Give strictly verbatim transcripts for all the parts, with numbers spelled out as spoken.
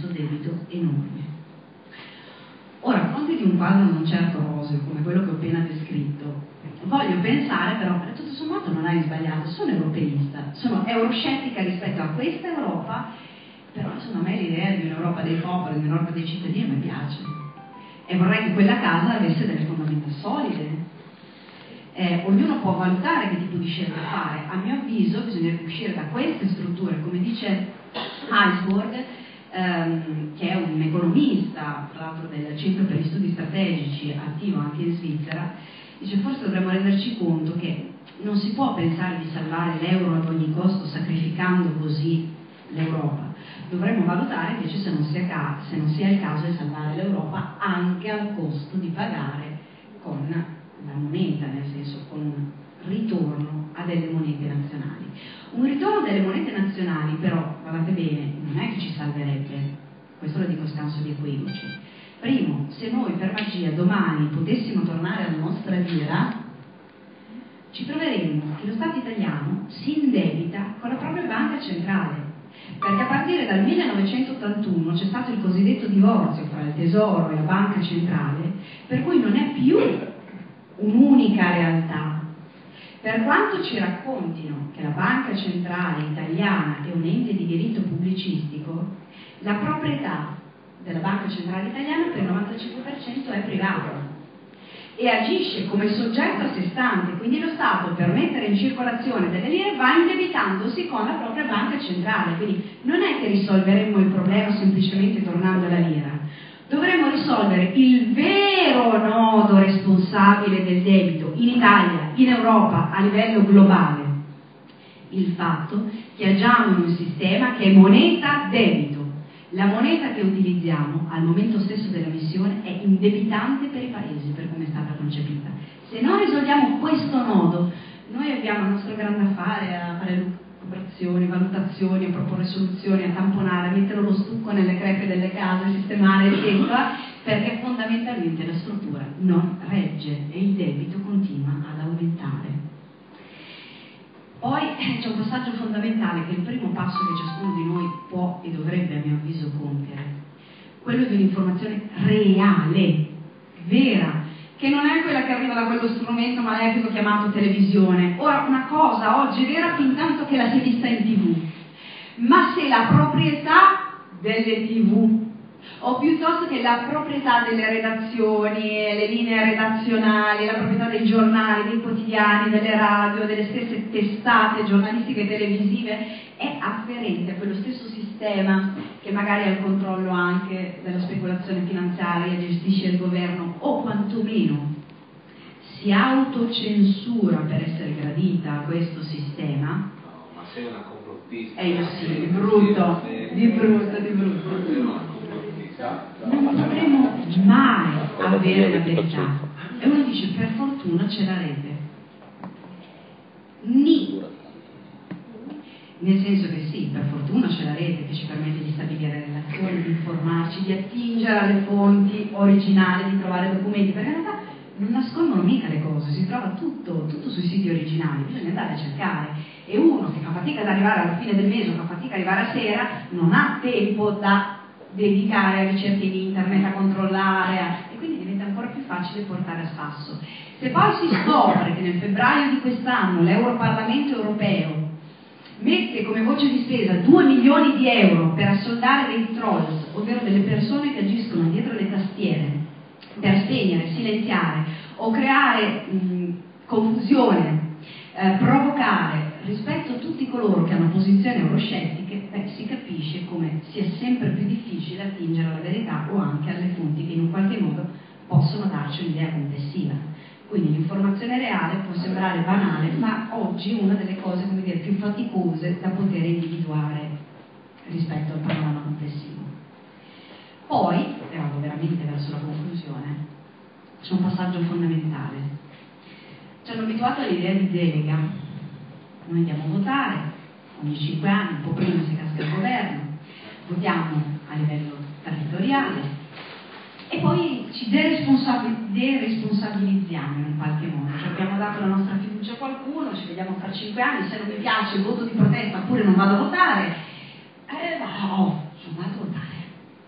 debito enorme. Ora, a fronte di un quadro non certo roseo come quello che ho appena descritto, voglio pensare però, tutto sommato non hai sbagliato, sono europeista, sono euroscettica rispetto a questa Europa, però insomma a me l'idea di un'Europa dei popoli, di un'Europa dei cittadini mi piace e vorrei che quella casa avesse delle fondamenta solide. Eh, ognuno può valutare che tipo di scelte fare. A mio avviso bisogna uscire da queste strutture, come dice Heisborg, ehm, che è un economista, tra l'altro del Centro per gli Studi Strategici, attivo anche in Svizzera. Dice: forse dovremmo renderci conto che non si può pensare di salvare l'euro ad ogni costo sacrificando così l'Europa. Dovremmo valutare invece se non sia, ca- se non sia il caso di salvare l'Europa anche al costo di pagare con la moneta, nel senso con un ritorno a delle monete nazionali. Un ritorno delle monete nazionali però, guardate bene, non è che ci salverebbe, questo lo dico scanso di equivoci. Primo, se noi per magia domani potessimo tornare alla nostra lira, ci troveremmo che lo Stato italiano si indebita con la propria banca centrale, perché a partire dal millenovecentottantuno c'è stato il cosiddetto divorzio fra il Tesoro e la banca centrale, per cui non è più un'unica realtà. Per quanto ci raccontino che la banca centrale italiana è un ente di diritto pubblicistico, la proprietà della banca centrale italiana per il novantacinque per cento è privata e agisce come soggetto a sé stante, quindi lo Stato per mettere in circolazione delle lire va indebitandosi con la propria banca centrale, quindi non è che risolveremmo il problema semplicemente tornando alla lira, dovremmo risolvere il vero nodo responsabile del debito in Italia, in Europa, a livello globale, il fatto che agiamo in un sistema che è moneta debito. La moneta che utilizziamo al momento stesso dell'emissione è indebitante per i paesi, per come è stata concepita. Se non risolviamo questo nodo, noi abbiamo il nostro grande affare a fare operazioni, valutazioni, a proporre soluzioni, a tamponare, a mettere lo stucco nelle crepe delle case, a sistemare, eccetera, perché fondamentalmente la struttura non regge e il debito continua ad aumentare. Poi c'è un passaggio fondamentale che è il primo passo che ciascuno di noi può e dovrebbe, a mio avviso, compiere, quello di un'informazione reale, vera, che non è quella che arriva da quello strumento malefico chiamato televisione. Ora, una cosa oggi è vera fin tanto che la si è vista in tv, ma se la proprietà delle tv o piuttosto che la proprietà delle redazioni, le linee redazionali, la proprietà dei giornali, dei quotidiani, delle radio, delle stesse testate giornalistiche e televisive è afferente a quello stesso sistema che magari ha il controllo anche della speculazione finanziaria, gestisce il governo o quantomeno si autocensura per essere gradita a questo sistema. No, ma sei una complottista. E io sì, di brutto, di brutto, di brutto. Non potremo mai avere la verità. E uno dice: per fortuna c'è la rete. Ni. Nel senso che sì, per fortuna c'è la rete che ci permette di stabilire relazioni, di informarci, di attingere alle fonti originali, di trovare documenti, perché in realtà non nascondono mica le cose, si trova tutto, tutto sui siti originali, bisogna andare a cercare. E uno che fa fatica ad arrivare alla fine del mese o fa fatica ad arrivare a sera non ha tempo da dedicare a ricerche in internet, a controllare, a... e quindi diventa ancora più facile portare a spasso. Se poi si scopre che nel febbraio di quest'anno l'Europarlamento europeo mette come voce di spesa due milioni di euro per assoldare dei trolls, ovvero delle persone che agiscono dietro le tastiere per spegnere, silenziare o creare mh, confusione, eh, provocare rispetto a tutti coloro che hanno posizioni euroscettiche, beh, si capisce come sia sempre più difficile attingere alla verità o anche alle fonti che in un qualche modo possono darci un'idea complessiva. Quindi l'informazione reale può sembrare banale, ma oggi è una delle cose, come dire, più faticose da poter individuare rispetto al panorama complessivo. Poi, e vado veramente verso la conclusione, c'è un passaggio fondamentale. Ci hanno abituato all'idea di delega. Noi andiamo a votare ogni cinque anni, un po' prima se casca il governo, votiamo a livello territoriale e poi ci deresponsab- deresponsabilizziamo in qualche modo. Cioè abbiamo dato la nostra fiducia a qualcuno, ci vediamo fra cinque anni, se non mi piace il voto di protesta oppure non vado a votare, eh, no, sono andato a votare.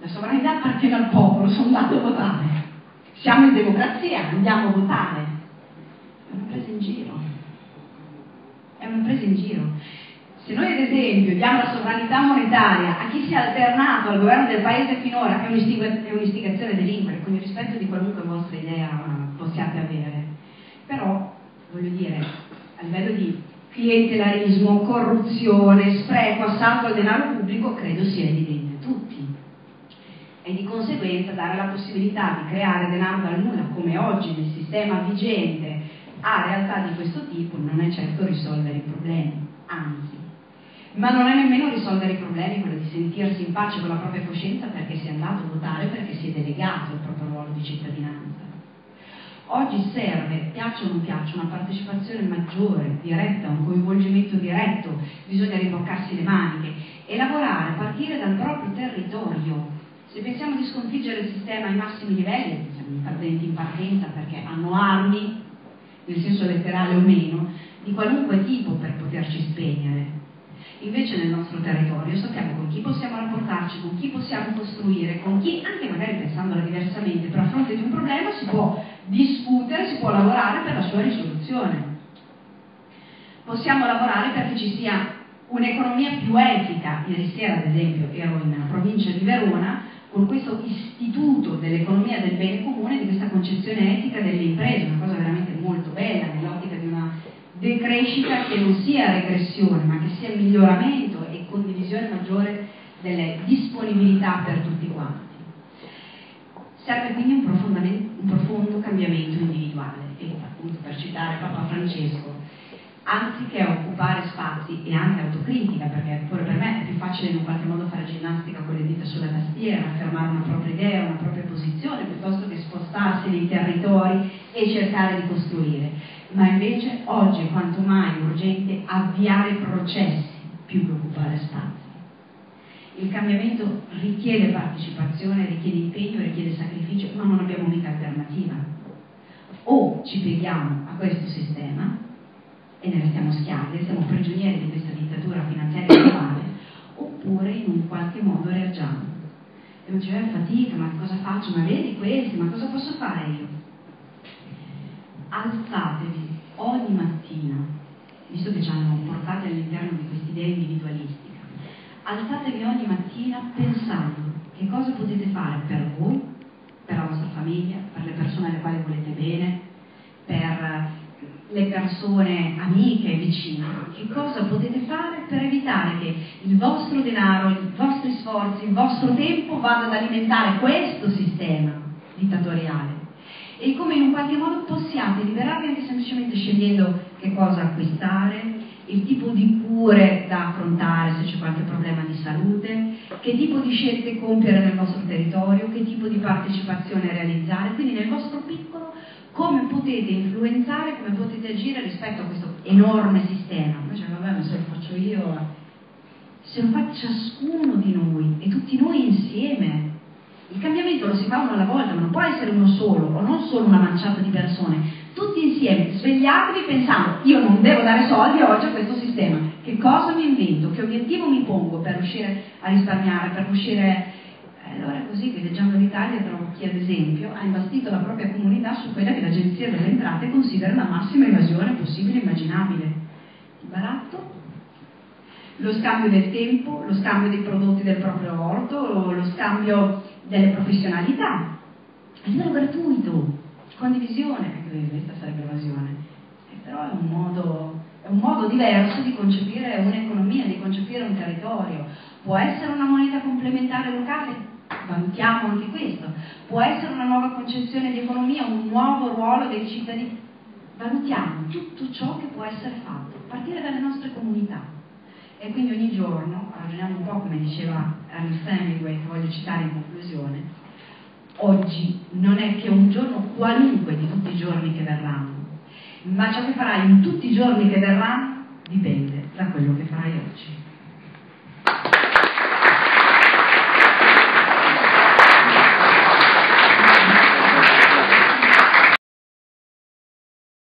La sovranità appartiene al popolo, sono andato a votare. Siamo in democrazia, andiamo a votare. È una presa in giro. È una presa in giro. Se noi ad esempio diamo la sovranità monetaria a chi si è alternato al governo del paese finora, è un'istigazione a delinquere, con il rispetto di qualunque vostra idea possiate avere. Però, voglio dire, a livello di clientelarismo, corruzione, spreco, assalto al denaro pubblico, credo sia evidente a tutti. E di conseguenza dare la possibilità di creare denaro dal nulla, come oggi nel sistema vigente, a realtà di questo tipo, non è certo risolvere i problemi, anzi. Ma non è nemmeno risolvere i problemi quello di sentirsi in pace con la propria coscienza perché si è andato a votare, perché si è delegato il proprio ruolo di cittadinanza. Oggi serve, piaccia o non piaccia, una partecipazione maggiore, diretta, un coinvolgimento diretto, bisogna rimboccarsi le maniche e lavorare a partire dal proprio territorio. Se pensiamo di sconfiggere il sistema ai massimi livelli, siamo i perdenti in partenza perché hanno armi, nel senso letterale o meno, di qualunque tipo per poterci spegnere. Invece nel nostro territorio sappiamo con chi possiamo rapportarci, con chi possiamo costruire, con chi, anche magari pensandola diversamente, però a fronte di un problema si può discutere, si può lavorare per la sua risoluzione. Possiamo lavorare perché ci sia un'economia più etica. Ieri sera, ad esempio, ero in provincia di Verona con questo istituto dell'economia del bene comune, di questa concezione etica delle imprese, una cosa veramente molto bella nell'ottica di una decrescita che non sia regressione, ma che sia miglioramento e condivisione maggiore delle disponibilità per tutti quanti. Serve quindi un, un profondo cambiamento individuale e appunto, per citare Papa Francesco, anziché occupare spazi e anche autocritica, perché pure per me è più facile in un qualche modo fare ginnastica con le dita sulla tastiera, affermare una propria idea, una propria posizione, piuttosto che spostarsi nei territori e cercare di costruire. Ma invece oggi è quanto mai urgente avviare processi più che occupare spazi. Il cambiamento richiede partecipazione, richiede impegno, richiede sacrificio, ma non abbiamo mica alternativa. O ci pieghiamo a questo sistema e ne restiamo schiavi, siamo prigionieri di questa dittatura finanziaria globale, oppure in un qualche modo reagiamo. E non c'è fatica, ma cosa faccio? Ma vedi questi, ma cosa posso fare io? Alzatevi ogni mattina, visto che ci hanno portati all'interno di questa idea individualistica, alzatevi ogni mattina pensando che cosa potete fare per voi, per la vostra famiglia, per le persone alle quali volete bene, per le persone amiche e vicine, che cosa potete fare per evitare che il vostro denaro, i vostri sforzi, il vostro tempo vada ad alimentare questo sistema dittatoriale e come in un qualche modo possiate liberarvi anche semplicemente scegliendo che cosa acquistare, il tipo di cure da affrontare se c'è qualche problema di salute, che tipo di scelte compiere nel vostro territorio, che tipo di partecipazione realizzare, quindi nel vostro piccolo come potete influenzare, come potete agire rispetto a questo enorme sistema. Invece vabbè, ma se lo faccio io, se lo fa ciascuno di noi e tutti noi insieme. Il cambiamento lo si fa uno alla volta, ma non può essere uno solo, o non solo una manciata di persone. Tutti insieme, svegliatevi pensando, io non devo dare soldi oggi a questo sistema. Che cosa mi invento? Che obiettivo mi pongo per riuscire a risparmiare, per riuscire... Allora è così che viaggiando l'Italia trovo chi ad esempio ha imbastito la propria comunità su quella che l'Agenzia delle Entrate considera la massima evasione possibile e immaginabile. Il baratto, lo scambio del tempo, lo scambio dei prodotti del proprio orto, lo scambio delle professionalità, a livello gratuito, condivisione, anche questa sarebbe evasione, eh, però è un modo, è un modo diverso di concepire un'economia, di concepire un territorio. Può essere una moneta complementare locale? Valutiamo anche questo. Può essere una nuova concezione di economia, un nuovo ruolo dei cittadini? Valutiamo tutto ciò che può essere fatto, a partire dalle nostre comunità. E quindi ogni giorno, ragioniamo un po' come diceva Ernest Hemingway, che voglio citare in conclusione, oggi non è che un giorno qualunque di tutti i giorni che verranno, ma ciò che farai in tutti i giorni che verranno dipende da quello che farai oggi.